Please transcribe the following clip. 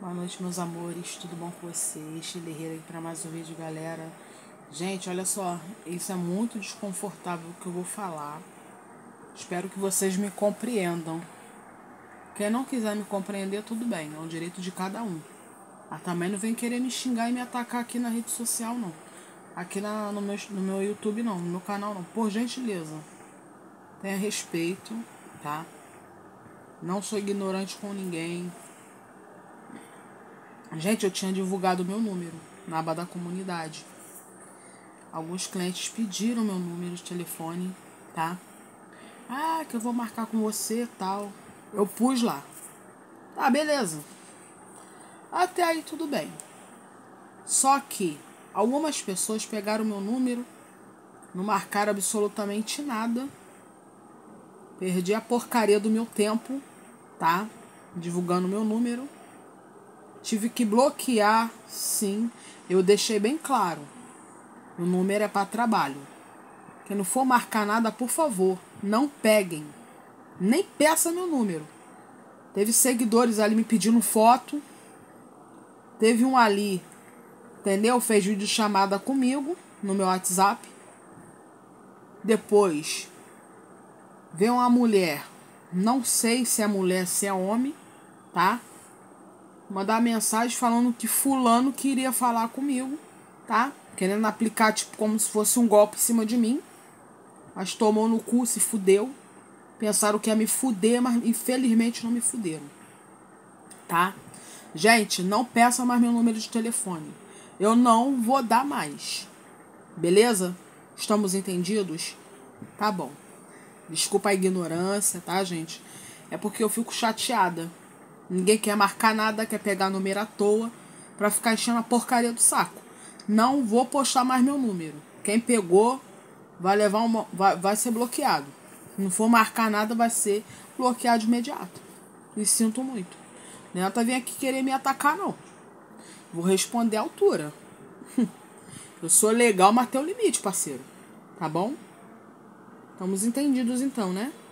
Boa noite, meus amores, tudo bom com vocês? Shirley Herrera aqui para mais um vídeo, galera. Gente, olha só, isso é muito desconfortável o que eu vou falar. Espero que vocês me compreendam. Quem não quiser me compreender, tudo bem, é o direito de cada um. Mas também não vem querer me xingar e me atacar aqui na rede social, não. Aqui no meu YouTube, não, no meu canal, não. Por gentileza, tenha respeito, tá? Não sou ignorante com ninguém. Gente, eu tinha divulgado meu número na aba da comunidade. Alguns clientes pediram meu número de telefone, tá? Ah, que eu vou marcar com você e tal. Eu pus lá. Tá, beleza. Até aí tudo bem. Só que algumas pessoas pegaram meu número, não marcaram absolutamente nada. Perdi a porcaria do meu tempo, tá? Divulgando meu número. Tive que bloquear, sim. Eu deixei bem claro. O número é para trabalho. Quem não for marcar nada, por favor, não peguem. Nem peça meu número. Teve seguidores ali me pedindo foto. Teve um ali, entendeu? Fez vídeo chamada comigo no meu WhatsApp. Depois veio uma mulher. Não sei se é mulher, se é homem, tá? Mandar mensagem falando que fulano queria falar comigo, tá? Querendo aplicar, tipo, como se fosse um golpe em cima de mim. Mas tomou no cu, se fudeu. Pensaram que ia me fuder, mas infelizmente não me fuderam. Tá? Gente, não peça mais meu número de telefone. Eu não vou dar mais. Beleza? Estamos entendidos? Tá bom. Desculpa a ignorância, tá, gente? É porque eu fico chateada. Ninguém quer marcar nada, quer pegar número à toa pra ficar enchendo a porcaria do saco. Não vou postar mais meu número. Quem pegou vai levar vai ser bloqueado. Se não for marcar nada, vai ser bloqueado de imediato. E sinto muito. Não tá vindo aqui querer me atacar, não. Vou responder à altura. Eu sou legal, mas tem o limite, parceiro. Tá bom? Estamos entendidos então, né?